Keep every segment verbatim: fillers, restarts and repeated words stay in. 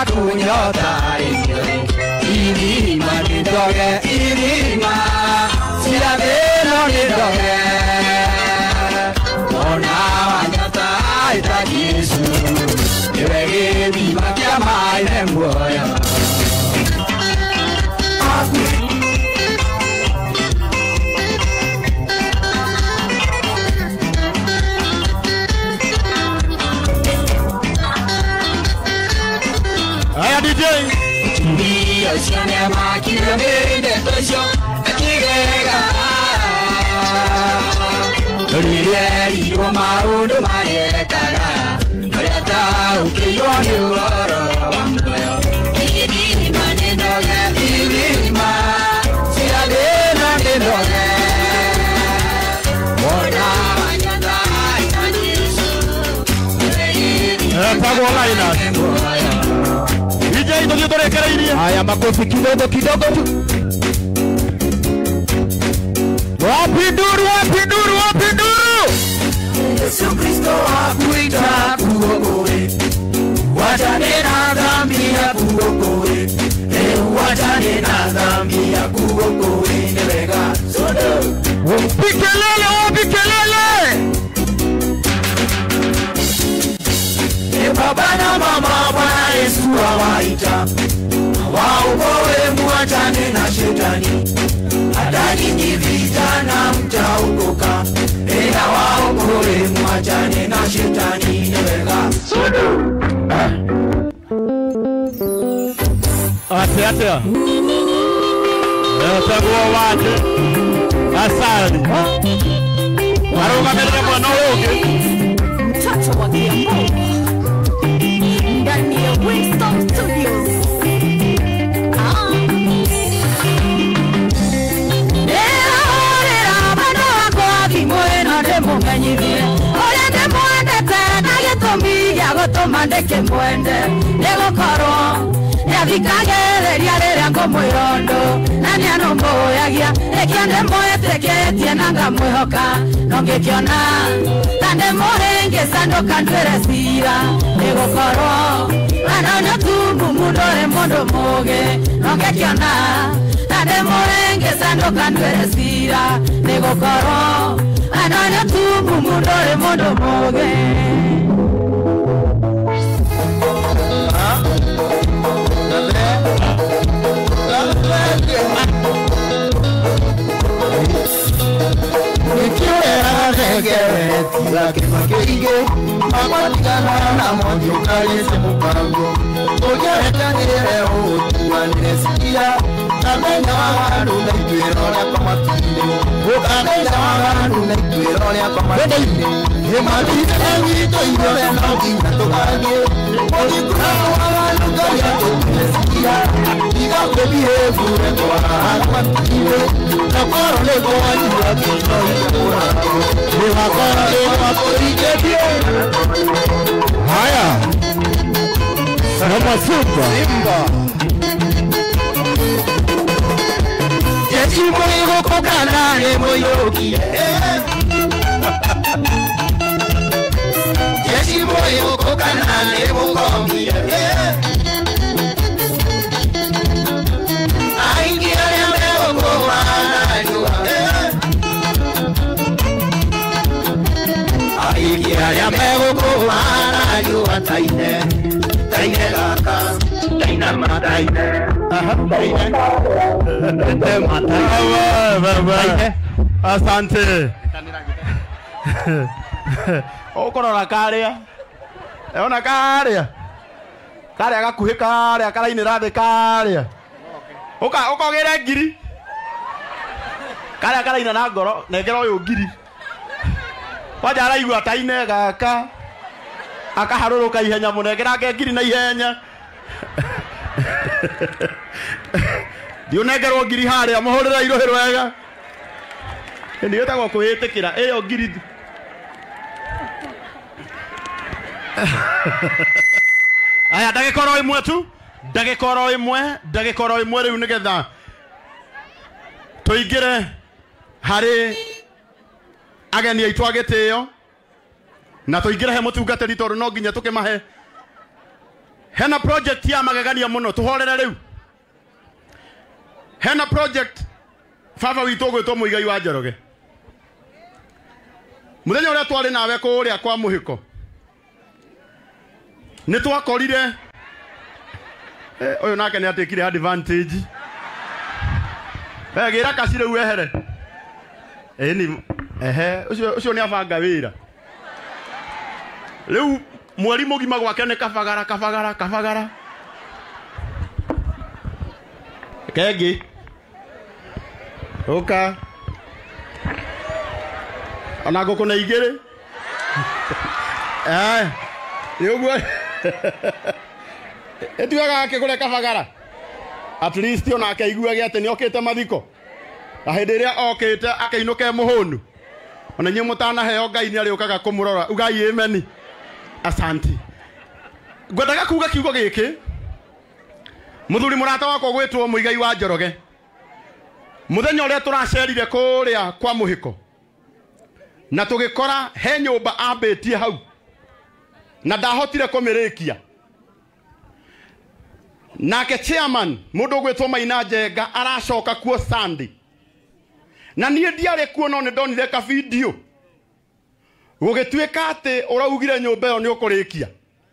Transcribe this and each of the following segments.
kunyota irima nidoge irima siraveno nidoge ona wanyota ita Yesu ewege viva kiama ine mboya Aya D J Ndiyo sione makire mende tosho akirega Loriye iyo maundu mayekaga Noreta ukiyoni uoro wamdoyo Irima nindoge irima Siradena nindoge Ona wanyanda itanisu Pago laina D J ndio tore karaini. Haya makofi kidogo kidogo tu. Wapi duru, wapi duru, wapi duru. Yesu Kristo akuita kuokoe. Wachane na dhambi ya kuokoe. Eh, wachane na dhambi ya kuokoe. Newega sodo. Wapi kelele, wapi kelele. E baba na mama Bwana Yesu awaita. Waokoe muachane na shetani. Hata nyinyi vijana mtaokoka. Ela waokoe muachane na shetani. Newega sodo. Ate ate. Eh tago waje. Asali. Waroga mbele mwana woge. Mtoto wa Kiambu ndani ya Winston Studios. Ah. Era era bana wako akimwena demo nganyivire. Ole demo ndete na gitumi ya gotomandeke mwende. Nego koro ya vikagereria rere ngomo irondo. Nani anomboyagia ekiande moeteketie nanga mwihoka. Nongekiona tande morenge sando kandwere sira. Nego koro ananya tumbu mundore mondo moge. Nongekiona tande morenge sando kandwere sira. Nego koro ananya tumbu mundore mondo moge. Tira que maqueige, aguantigana na mojo kalise mupango. Oye retangere o tuanesia, kamenya wangu na tuirone kwa matinde. O kamenya wangu na tuirone kwa matinde. He malite wito yore na kinga tokage. Odi kuna wangu kaya tuanesia. Diga baby he fure kwa matinde. Na koro le kwa yura kino yura. Haya. Kama super. Simba. Yesu moyo kokana ne moyoki. Yesu moyo kokana ne mokombi. Aingi ale meo kokana jua. Ya mego kumana jua taine taine kaka taina mataine taine taine mataine. Asante. Okorora karia. Eona karia. Karia gakuhi karia karaini rathe karia. Oka okogere ngiri. Karia karaina na ngoro nengera uyu ngiri. Waja araigua taine gaka akaharuruka ihenya munengera ngiri na ihenya. Dionegero ngiri haria muhurira irohero wega. Ndi yetagwo kuhitikira iyo ngiri. Aya ndagikoro imwe tu, ndagikoro imwe, ndagikoro imwe riu nigetha tuingire hari ageni aitu agitio na tuingire he mutungatiri tondu no nginya tukimahe hena project ya magegania muno tuhorere riu hena project baba witũ gwĩtwo Mũigai wa Njoroge muthenya ũrĩa twarĩ nawe kũrĩa kwa mũhiko nĩ twakorire ũyũ nake nĩ atĩkire advantage eh gĩra kacire wehere eni ehe ũcio ũcio nĩ abanga wĩra rĩu mweri mũgima gwake nĩ kabagara kabagara kabagara kegi oka ona ngũkũ na igĩrĩ eh yũguo etuaga akĩgũre kabagara at least ona akaiguage atĩ nĩ okĩte mathiko na hĩndĩ ĩrĩa okĩte akĩinũke mũhũnu ona nyuĩ mũtanaheo Ngai nĩ arĩũkaga kũmũrora ugai ameni asanti ngwendaga kuuga kiugo gĩkĩ mũthuri mũrata wakwa gwĩtwo Mũigai wa Njoroge muthenya ũrĩa tũracerire kũrĩa kwa mũhiko na tũgĩkora he nyũmba ambĩtie hau na ndahotire kũmĩrĩkia nake chairman mũndũ gwĩtwo Maina Njenga aracoka kuo Sunday na niĩ ndiarĩ kuo no nĩ ndonire ka video gũgĩtuĩka atĩ ũraugire nyũmba ĩyo nĩ ũkũrĩkia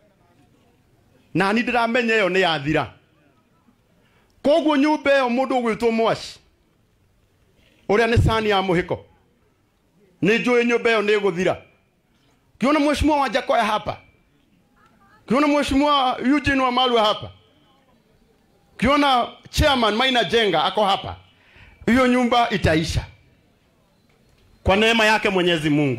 na ni ndiramenya ĩyo nĩ yathira koguo nyũmba ĩyo mũndũ gwĩtwo Mwaci ũrĩa nĩ sani ya mũhiko nĩ njũĩ nyũmba ĩyo nĩ gũthira kiona mheshimiwa Wanjakoya hapa kiona mheshimiwa Eugene Wamalwa hapa kiona chairman Maina Njenga ako hapa hiyo nyumba itaisha kwa neema yake Mwenyezi Mungu.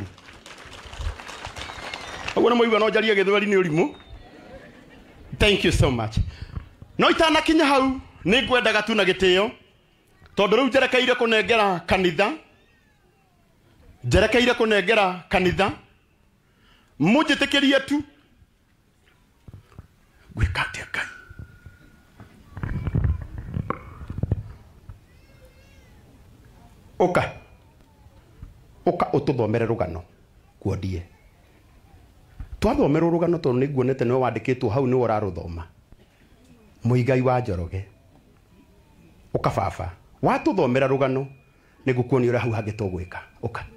Agora moiga no jarie githwari ni urimu. Thank you so much. No itana kinya hau ni ngwendaga tu na gitio tondu riu njerekeire kunengera kanitha njerekeire kunengera kanitha mujitikirie tu gwikatia Ngai oka oka ututhomere rugano kuodie twathomera rugano tondu ni nguonete no wandikitwo hau ni uraruthoma Mũigai wa Njoroge oka baba watuthomera rugano ni ngukuonia ura hau hangĩ tũgwĩka oka